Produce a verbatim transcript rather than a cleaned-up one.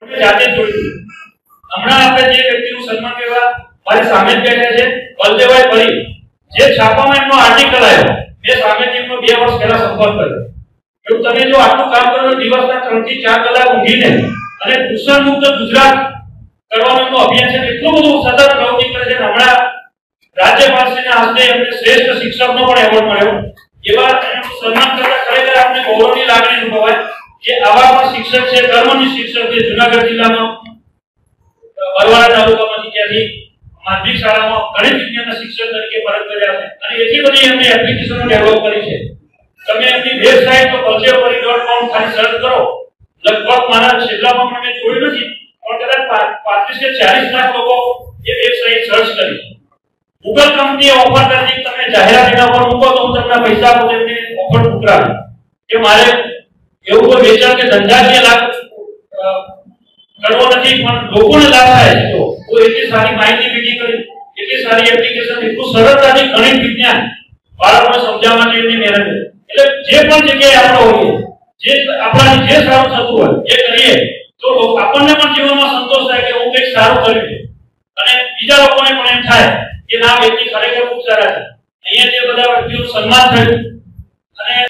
તમે જાતે જોઈ હમણાં આપણે જે વ્યક્તિનું સન્માન કરવા મારી સામે જ બેઠા છે બલદેવભાઈ પરી જે છાપામાં એમનો આર્ટિકલ આવ્યો મેં સામેથી એમનો બે વર્ષ પહેલા સંપર્ક કર્યો તો તમે જો આટલું કામ કરો દિવસના ત્રણ થી ચાર કલાક ઊંઘીને અને દૂષણ મુક્ત ગુજરાત કરવાનું અભિયાન છે એટલું બધું સતત પ્રવૃત્તિ કરે છે હમણાં રાજ્યપાલશ્રીના હસ્તે એમને શ્રેષ્ઠ શિક્ષકનો પણ એવોર્ડ મળ્યો એવા એનું સન્માન કરતા ખરેખર આપણે ગૌરવની લાગણી અનુભવાય કે આવા પણ શિક્ષક છે કર્મની શિક્ષક છે જૂનાગઢ જિલ્લામાં બરવાડા તાલુકામાંથી ત્યાંથી માધ્યમિક શાળામાં ગણિત વિજ્ઞાનના શિક્ષક તરીકે ફરજ બજાવે છે અને એટલી બધી એમને એપ્લિકેશનો ડેવલપ કરી છે તમે એમની વેબસાઇટ પર બલદેવપરી ડોટ કોમ ખાલી સર્ચ કરો લગભગ મારા છેલ્લામાં પણ મેં જોયું નથી પણ કદાચ પાંત્રીસ કે ચાલીસ લાખ લોકો એ વેબસાઇટ સર્ચ કરી ગૂગલ કંપનીએ ઓફર કરી તમે જાહેરાત એના પર મૂકો તો હું તમને પૈસા આપું એમને ઓફર ઉતરાવે કે મારે એવું કોઈ વેચાણ કે ધંધાકીય લાભ કરવો નથી પણ લોકોને લાભ થાય છે તો હું એટલી સારી માહિતી ભેગી કરી એટલી સારી એપ્લિકેશન એટલું સરળતાથી ગણિત વિજ્ઞાન બાળકોને સમજાવવાની એમની મહેનત એટલે જે પણ જગ્યાએ આપણે હોઈએ જે આપણાથી જે સારું થતું હોય એ કરીએ તો આપણને પણ જીવનમાં સંતોષ થાય કે હું કંઈક સારું કર્યું છે અને બીજા લોકોને પણ એમ થાય કે ના વ્યક્તિ ખરેખર ખૂબ સારા છે અહીંયા જે બધા વ્યક્તિઓનું સન્માન થયું અને